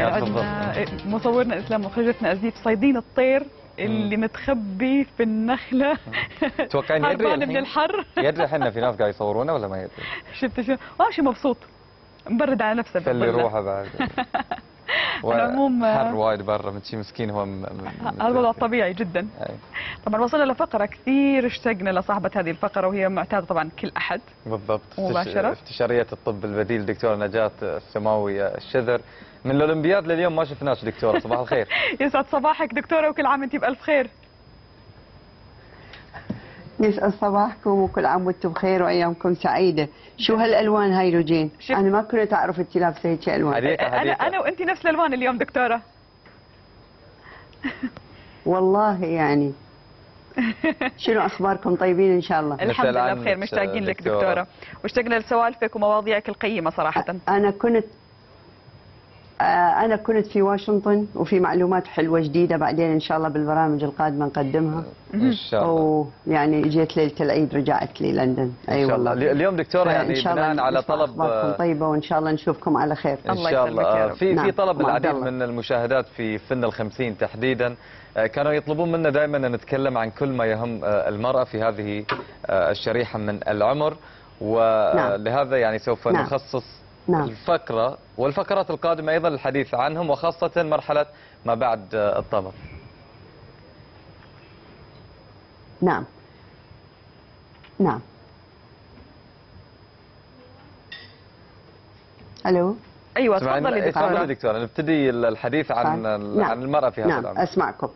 عندنا مصورنا اسلام مخرجتنا ازيف صيدين الطير اللي متخبي في النخله توقعين يدري من الحر. يدري احنا في ناس قاعد يصورونا ولا ما يدري؟ شفت شو ماشي مبسوط مبرد على نفسه خلي روحه بعد. العموم حر وايد برا من شي مسكين هو هذا الوضع طبيعي جدا. طبعا وصلنا لفقره كثير اشتقنا لصاحبه هذه الفقره وهي معتاده طبعا كل احد بالضبط مباشره استشاريه الطب البديل دكتوره نجاة السماوي الشذر. من الاولمبياد لليوم ما شفناش دكتوره. صباح الخير. يسعد صباحك دكتوره وكل عام وانت بالف خير. يسعد صباحكم وكل عام وانتم بخير وايامكم سعيده. شو هالالوان هاي لوجين؟ انا ما كنت اعرف انت لابسه هيك الوان. انا وانت نفس الالوان اليوم دكتوره. والله يعني شنو اخباركم؟ طيبين ان شاء الله؟ الحمد لله بخير. مشتاقين لك دكتوره واشتقنا لسوالفك ومواضيعك القيمه صراحه. أنا كنت في واشنطن وفي معلومات حلوة جديدة بعدين إن شاء الله بالبرامج القادمة نقدمها. إن شاء الله. ويعني جيت ليلة العيد رجعت لي لندن. أي والله. اليوم دكتورة يعني بناء على طلب أخباركم طيبة وإن شاء الله نشوفكم على خير. إن شاء الله. في طلب العديد من المشاهدات في سن ال50 تحديدا كانوا يطلبون منا دائما أن نتكلم عن كل ما يهم المرأة في هذه الشريحة من العمر ولهذا يعني سوف نخصص الفقرة والفقرات القادمة أيضا للحديث عنهم وخاصة مرحلة ما بعد الطمر. نعم. ألو. أيوة تفضلي دكتورة. نبتدي الحديث عن المرأة في هذا العمر. أسمعكم.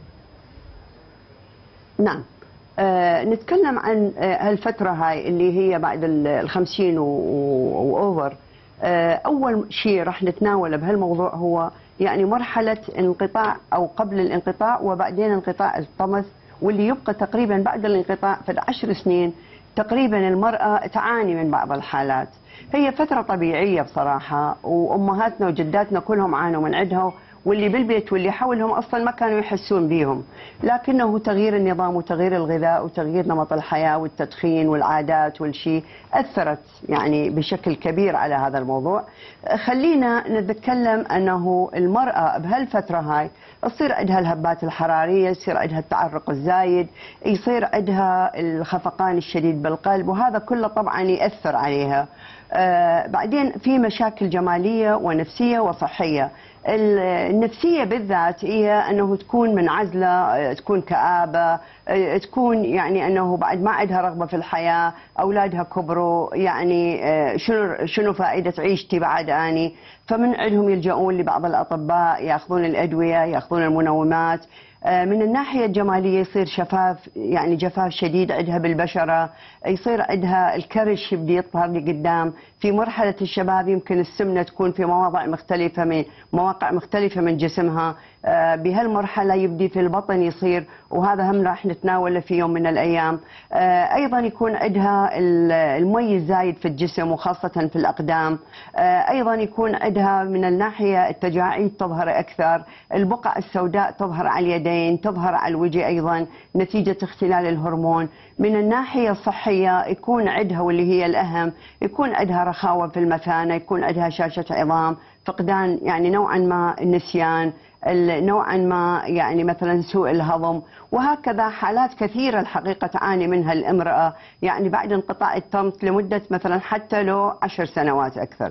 نعم. نتكلم عن هالفترة هاي اللي هي بعد ال50 وأوفر. أول شيء راح نتناوله بهالموضوع هو يعني مرحلة انقطاع أو قبل الانقطاع وبعدين انقطاع الطمث واللي يبقى تقريبا بعد الانقطاع في 10 سنين تقريبا المرأة تعاني من بعض الحالات. هي فترة طبيعية بصراحة وأمهاتنا وجداتنا كلهم عانوا من عندها واللي بالبيت واللي حولهم أصلا ما كانوا يحسون بيهم، لكنه تغيير النظام وتغيير الغذاء وتغيير نمط الحياة والتدخين والعادات والشيء أثرت يعني بشكل كبير على هذا الموضوع. خلينا نتكلم أنه المرأة بهالفترة هاي يصير عندها الهبات الحرارية، يصير عندها التعرق الزايد، يصير عندها الخفقان الشديد بالقلب وهذا كله طبعا يأثر عليها. بعدين في مشاكل جمالية ونفسية وصحية. النفسية بالذات هي أنه تكون منعزلة، تكون كآبة، تكون يعني أنه بعد ما عندها رغبة في الحياة، أولادها كبروا، يعني شنو فائدة عيشتي بعد أني؟ فمن عندهم يلجؤون لبعض الأطباء يأخذون الأدوية يأخذون المنومات. من الناحية الجمالية يصير شفاف يعني جفاف شديد عندها بالبشرة، يصير عندها الكرش يبدي يظهر لي قدام. في مرحلة الشباب يمكن السمنة تكون في مواقع مختلفة من جسمها. بهالمرحلة يبدي في البطن يصير وهذا هم راح نتناوله في يوم من الأيام. أيضا يكون عندها المي الزايد في الجسم وخاصة في الأقدام. أيضا يكون عندها من الناحية التجاعيد تظهر أكثر، البقع السوداء تظهر على اليدين، تظهر على الوجه أيضا نتيجة اختلال الهرمون. من الناحية الصحية يكون عندها واللي هي الأهم يكون عندها رخاوة في المثانة، يكون عندها هشاشة عظام، فقدان يعني نوعا ما النسيان، نوعا ما يعني مثلا سوء الهضم، وهكذا حالات كثيرة الحقيقة تعاني منها الامرأة يعني بعد انقطاع الطمث لمدة مثلا حتى لو 10 سنوات أكثر.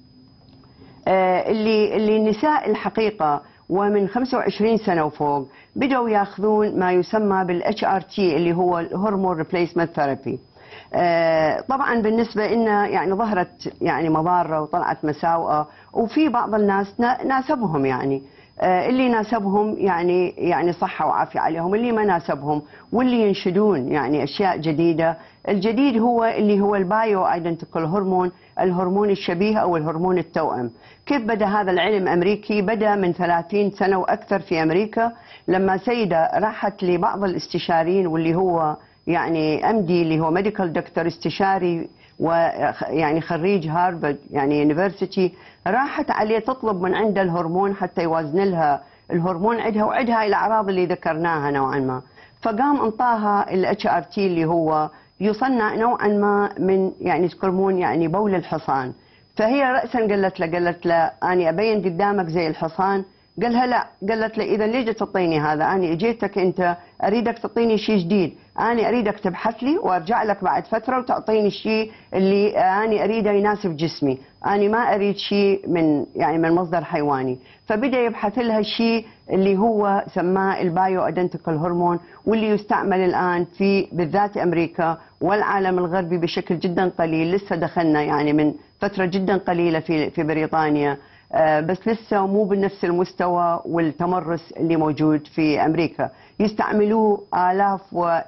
اللي النساء الحقيقة ومن 25 سنة وفوق بدأوا ياخذون ما يسمى بالHRT اللي هو هرمون ريبليسمنت ثيرابي. طبعا بالنسبة لنا يعني ظهرت يعني مضارة وطلعت مساوئة وفي بعض الناس ناسبهم يعني اللي ناسبهم يعني صحة وعافية عليهم، اللي ما ناسبهم واللي ينشدون يعني أشياء جديدة. الجديد هو اللي هو البايو ايدنتيكال هرمون، الهرمون الشبيه أو الهرمون التوأم. كيف بدأ هذا العلم أمريكي؟ بدأ من 30 سنة وأكثر في أمريكا لما سيدة راحت لبعض الاستشاريين واللي هو يعني MD اللي هو ميديكال دكتور استشاري ويعني خريج هارفارد يعني يونيفرسيتي، راحت عليه تطلب من عنده الهرمون حتى يوازن لها الهرمون عندها وعندها الأعراض اللي ذكرناها نوعا ما. فقام انطاها الHRT اللي هو يصنع نوعا ما من يعني هرمون يعني بول الحصان. فهي رأسا قالت له أنا أبين قدامك زي الحصان. قالها لا. قالت له إذا ليش تعطيني هذا؟ أنا اجيتك أنت أريدك تعطيني شيء جديد، أنا أريدك تبحث لي وأرجع لك بعد فترة وتعطيني الشيء اللي أنا أريده يناسب جسمي، أنا ما أريد شيء من مصدر حيواني. فبدأ يبحث لها الشيء اللي هو سماه البايو ايدنتيكال هرمون، واللي يستعمل الآن في بالذات أمريكا والعالم الغربي بشكل جدا قليل. لسه دخلنا يعني من فترة جدا قليلة في بريطانيا، بس لسه مو بنفس المستوى والتمرس اللي موجود في أمريكا. يستعملوه آلاف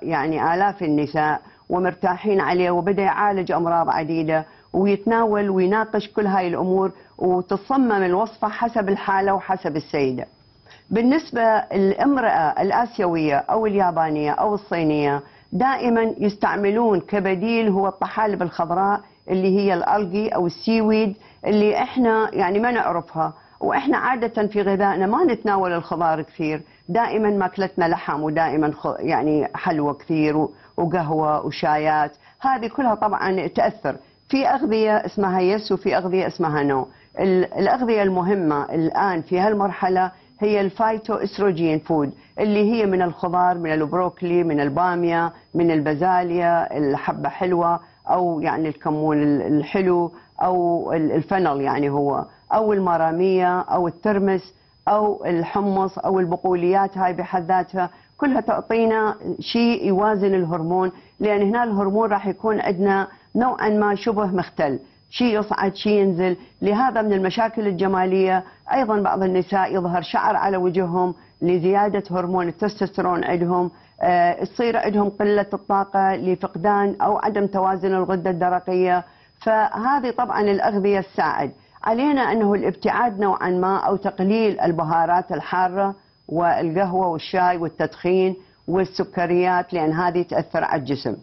آلاف النساء ومرتاحين عليه، وبدأ يعالج أمراض عديدة ويتناول ويناقش كل هاي الأمور، وتصمم الوصفة حسب الحالة وحسب السيدة. بالنسبة للامرأة الآسيوية أو اليابانية أو الصينية دائما يستعملون كبديل هو الطحالب الخضراء اللي هي الألجي أو السيويد، اللي احنا يعني ما نعرفها، واحنا عادة في غذائنا ما نتناول الخضار كثير، دائما ماكلتنا لحم ودائما يعني حلوى كثير وقهوة وشايات. هذه كلها طبعا تأثر في أغذية اسمها يس وفي أغذية اسمها نو. الأغذية المهمة الآن في هالمرحلة هي الفايتو استروجين فود، اللي هي من الخضار، من البروكلي، من البامية، من البازاليا، الحبة حلوة أو يعني الكمون الحلو أو الفنل يعني هو، أو المرامية أو الترمس أو الحمص أو البقوليات. هاي بحد ذاتها كلها تعطينا شيء يوازن الهرمون، لأن هنا الهرمون راح يكون عندنا نوعا ما شبه مختل، شيء يصعد شيء ينزل. لهذا من المشاكل الجمالية أيضا بعض النساء يظهر شعر على وجههم لزيادة هرمون التستوستيرون عندهم، تصير عندهم قلة الطاقة لفقدان أو عدم توازن الغدة الدرقية. فهذه طبعا الأغذية تساعد علينا أنه الابتعاد نوعا ما أو تقليل البهارات الحارة والقهوة والشاي والتدخين والسكريات، لأن هذه تأثر على الجسم.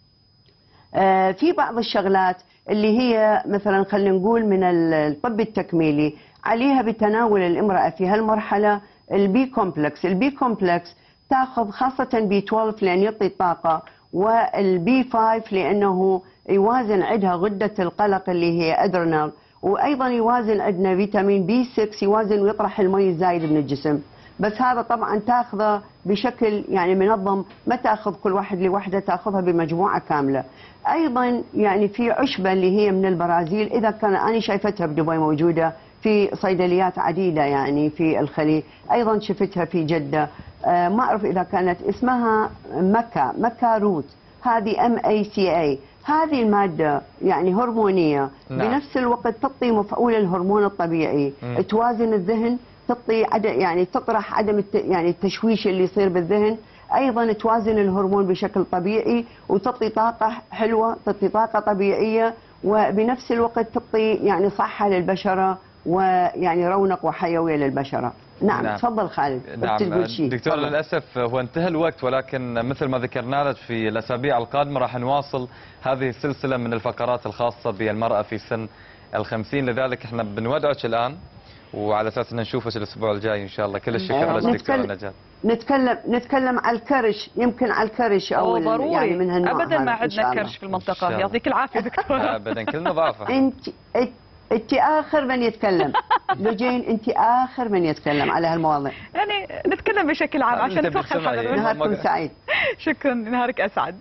في بعض الشغلات اللي هي مثلا خلينا نقول من الطب التكميلي عليها بتناول الامرأة في هالمرحلة البي كومبلكس. البي كومبلكس تاخذ خاصة بي 12 لأن يعطي طاقة، والبي 5 لأنه يوازن عندها غدة القلق اللي هي أدرينال، وأيضا يوازن عندنا فيتامين بي 6 يوازن ويطرح المي الزايد من الجسم. بس هذا طبعا تاخذه بشكل يعني منظم، ما تاخذ كل واحد لوحده، تاخذها بمجموعه كامله. ايضا يعني في عشبه اللي هي من البرازيل، اذا كان انا شايفتها بدبي موجوده في صيدليات عديده يعني في الخليج، ايضا شفتها في جده، ما اعرف اذا كانت اسمها مكا روت، هذه MACA. هذه الماده يعني هرمونيه، بنفس الوقت تعطي مفعول الهرمون الطبيعي، توازن الذهن، تعطي يعني تطرح عدم يعني التشويش اللي يصير بالذهن، ايضا توازن الهرمون بشكل طبيعي، وتعطي طاقه حلوه، تعطي طاقه طبيعيه، وبنفس الوقت تعطي يعني صحه للبشره ويعني رونق وحيويه للبشره. نعم تفضل خالد. نعم دكتور، للاسف هو انتهى الوقت، ولكن مثل ما ذكرنا لك في الاسابيع القادمه راح نواصل هذه السلسله من الفقرات الخاصه بالمراه في سن ال50، لذلك احنا بنودعك الان وعلى اساس ان نشوفك الاسبوع الجاي ان شاء الله. كل الشكر لك دكتوره نجاة. نتكلم على الكرش، يمكن على الكرش او ضروري يعني من هالنوع. ابدا ما عندنا كرش في المنطقه، يعطيك العافيه دكتوره. ابدا كلنا ضعفه. انت اخر من يتكلم لجين، انت اخر من يتكلم على هالمواضيع. يعني نتكلم بشكل عام عشان توخى الحضر. نهاركم سعيد. شكرا، نهارك اسعد.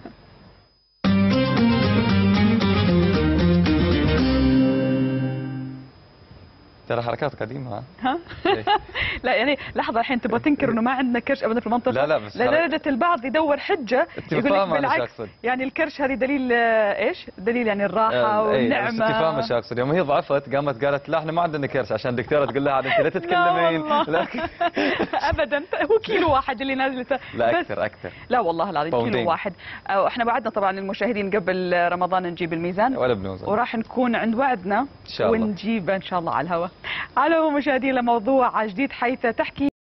ترى حركات قديمه. ها؟ لا يعني لحظه، الحين تبغى تنكر انه ما عندنا كرش ابدا في المنطقه؟ لا بس لدرجه البعض يدور حجه يقول لك بالعكس، يعني الكرش هذه دليل ايش؟ دليل يعني الراحه والنعمه. استفهام ايش اقصد؟ يوم هي ضعفت قامت قالت لا احنا ما عندنا كرش، عشان الدكتوره تقول لها انت لا تتكلمين. ابدا هو كيلو واحد اللي نازلته. لا اكثر. لا والله العظيم كيلو واحد. احنا وعدنا طبعا المشاهدين قبل رمضان نجيب الميزان ولا بنوزن، وراح نكون عند وعدنا ان شاء الله ونجيبه ان شاء الله على الهواء. على مشاهدينا موضوع جديد حيث تحكي